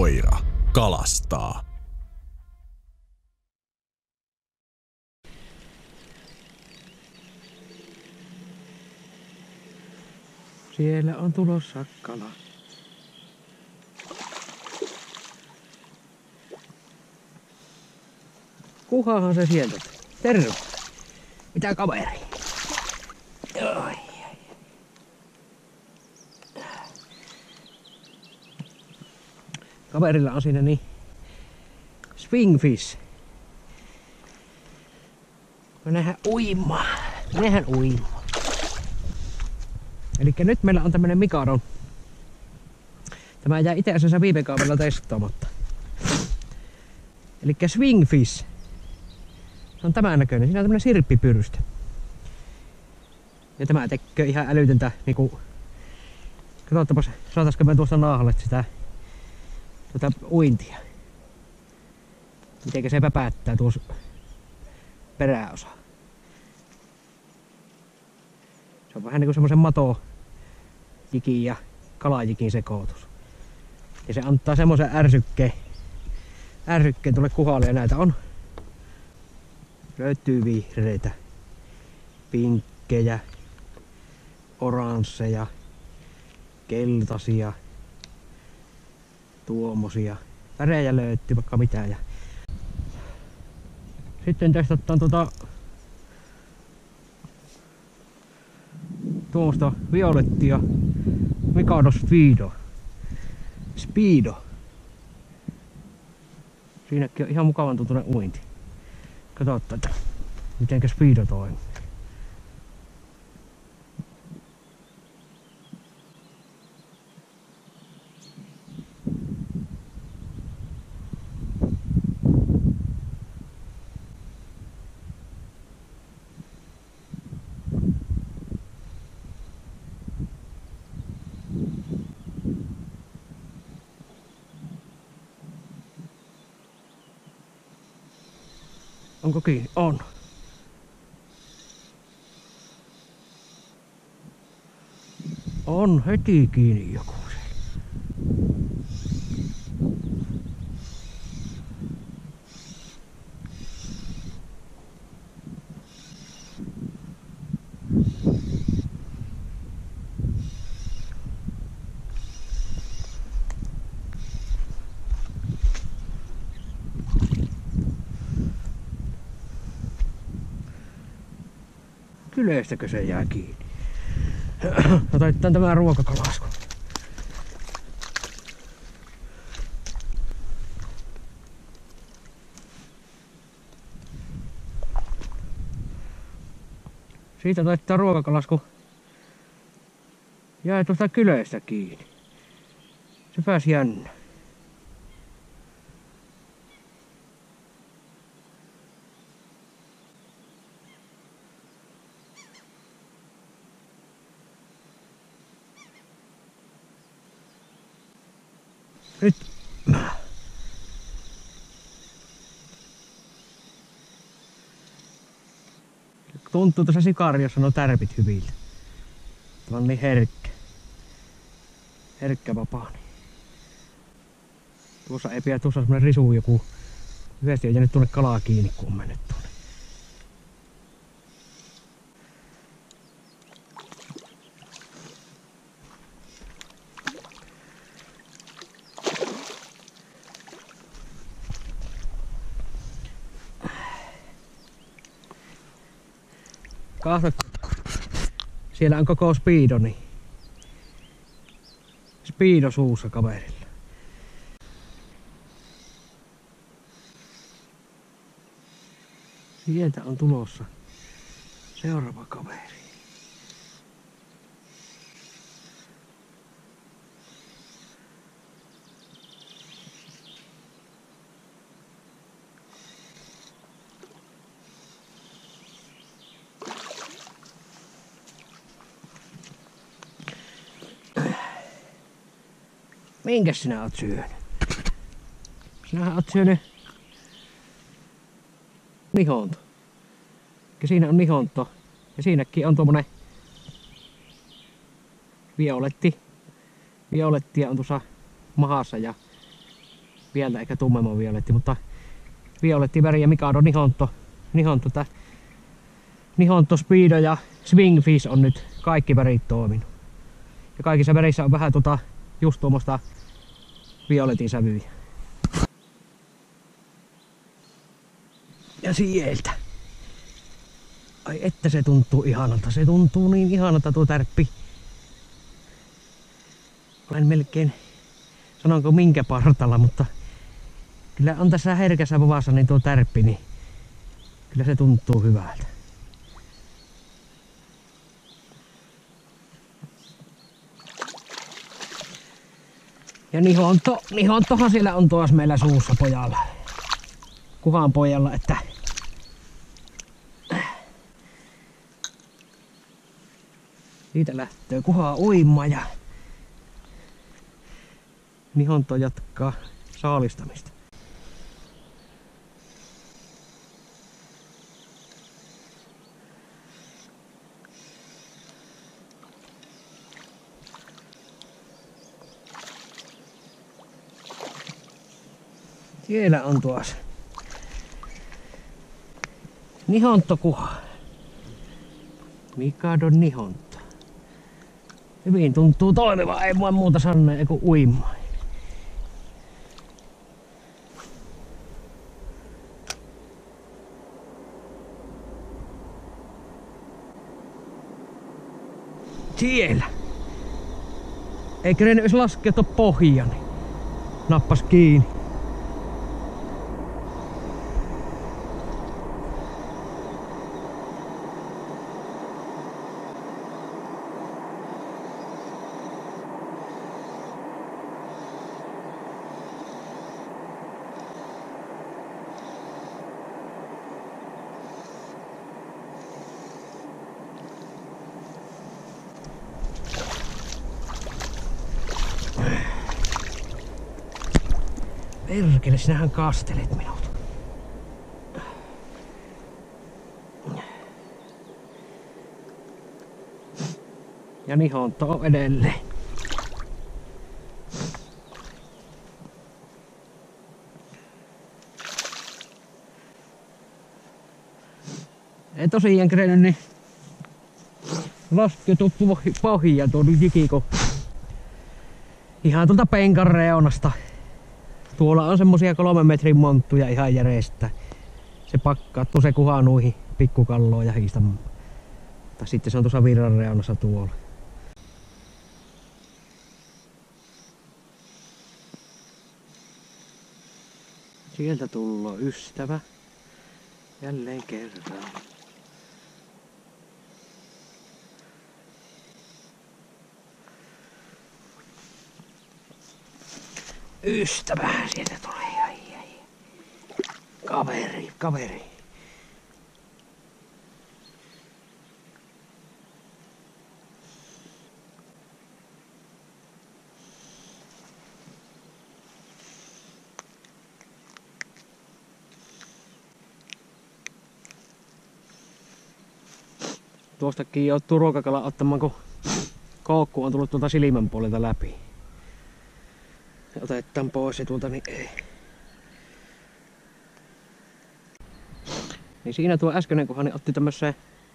koira kalastaa. Siellä on tulossa kala. Kuhahan se sieltä? Terve! Mitä kaveri? Oi. Kaverilla on siinä niin swingfish. Nehän uimaa. Elikkä nyt meillä on tämmönen Mikadon. Tämä jäi itse asiassa viime kaudella testaamatta. Elikkä swingfish. Se on tämän näköinen. Siinä on tämmönen sirppipyrystä. Ja tämä tekee ihan älytöntä niinku... Katsotaanpas, saataisko me tuosta naahalle sitä uintia. Mitenkä se päpättää tuossa peräosa. Se on vähän niinku semmosen matojikin ja kalajikin sekoitus. Ja se antaa semmosen ärsykkeen tuolle kuhalle, ja näitä on. Löytyy vihreitä, pinkkejä, oransseja, keltaisia, tuommoisia. Värejä löytyy vaikka mitään. Ja sitten testataan tuommoista violettia Mikado Speedo. Siinäkin on ihan mukavan tuntunen uinti. Katsotaan, mitenkä Speedo toimii. Onko kiinni? On. On heti kiinni joku siellä. Yleistäkö se jää kiinni? Otetaan tämä ruokakalasku. Siitä taittaa ruokakalasku. Jäi tuosta kyleistä kiinni. Se pääsi jännä. Nyt. Tuntuu tässä sikariossa nuo tärpit hyviltä. Tämä on niin herkkä vapaani. Tuossa ei pidä, tuossa on semmonen risu joku. Yhdesti on jäänyt tuonne kalaa kiinni, kun on mennyt tuonne. Kahta. Siellä on koko Speedoni. Speedo suussa kaverilla. Sieltä on tulossa seuraava kaveri. Minkäs sinä oot syönyt? Sinähän oot syönyt nihonto. Ja siinä on nihonto. Ja siinäkin on tuommoinen violettia on tuossa mahassa ja vielä eikä tummemman violetti, mutta violetti väri ja Mikado Nihonto, Speedo ja Swingfish on nyt kaikki värit toiminut. Ja kaikissa väreissä on vähän just tuommoista violetin sävyjä. Ja sieltä. Ai että se tuntuu ihanalta. Se tuntuu niin ihanalta tuo tärppi. Olen melkein, sanonko minkä partalla, mutta kyllä on tässä herkässä vovassa niin tuo tärppi, niin kyllä se tuntuu hyvältä. Ja nihontohan siellä on tuossa meillä suussa pojalla. Kuhan pojalla, että siitä lähtee kuhaa uimaan ja nihonto jatkaa saalistamista. Siellä on tuossa nihontokuha. Mikadon nihonto. Hyvin tuntuu toimiva, ei voi muuta sanoa kuin uimaan. Siellä. Ei kerennyt edes laskea tuon pohjani. Nappas kiinni. Perkele, sinähän kastelet minut. Ja nihonto on edelleen. Ei tosiaan kerennyt niin laskeutu pohjia tuonne jikiko. Ihan tuolta penkan reunasta. Tuolla on semmosia 3 metrin monttuja ihan järjestä. Se pakkaattuu se kuha nuihin pikkukalloon ja hiistämään. Tai sitten se on tuossa virran reunassa tuolla. Sieltä tullo ystävä. Jälleen kerran. Ystävä sieltä tuli. Ai. Kaveri. Tuostakin joutuu ruokakala ottamaan, kun koukku on tullut tuolta silmän puolelta läpi. Otetaan pois se tuolta, niin ei. Niin siinä tuo äskeinen kohan niin otti tämmössä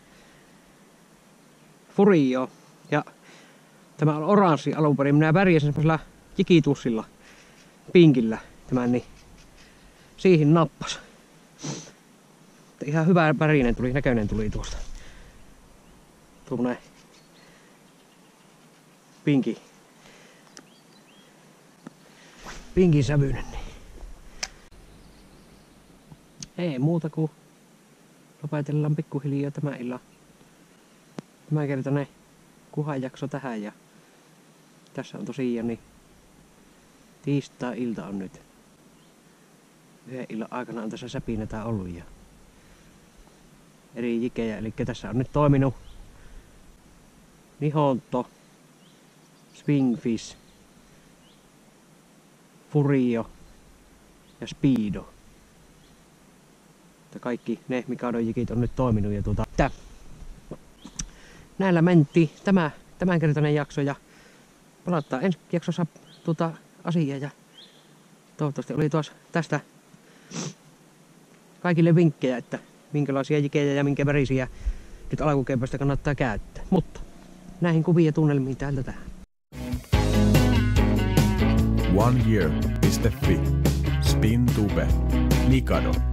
Furio. Ja tämä on oranssi alunperin. Minä värjäsin semmoisella jikitussilla, pinkillä tämän, niin siihen nappas. Ihan hyvä värinen tuli, näköinen tuli tuosta. Tuommoinen pinkin sävyinen. Ei muuta kuin lopetellaan pikkuhiljaa tämä illan. Tämänkertainen kuhajakso tähän ja tässä on tosiaan niin tiistai-ilta on nyt. Yhden illan aikana on tässä säpinätä ollut ja eri jikejä, eli tässä on nyt toiminut Nihonto, Swingfish, Furio ja Speedo. Kaikki ne Mikadon jikit on nyt toiminut ja näillä mentiin tämänkertainen jakso ja palataan ensi jaksossa asiaa ja Toivottavasti oli tuossa tästä kaikille vinkkejä, että minkälaisia jikejä ja minkä värisiä nyt alkukepästä kannattaa käyttää. Mutta näihin kuviin ja tunnelmiin täältä tähän. oneyear.fi. Spintube. Mikado.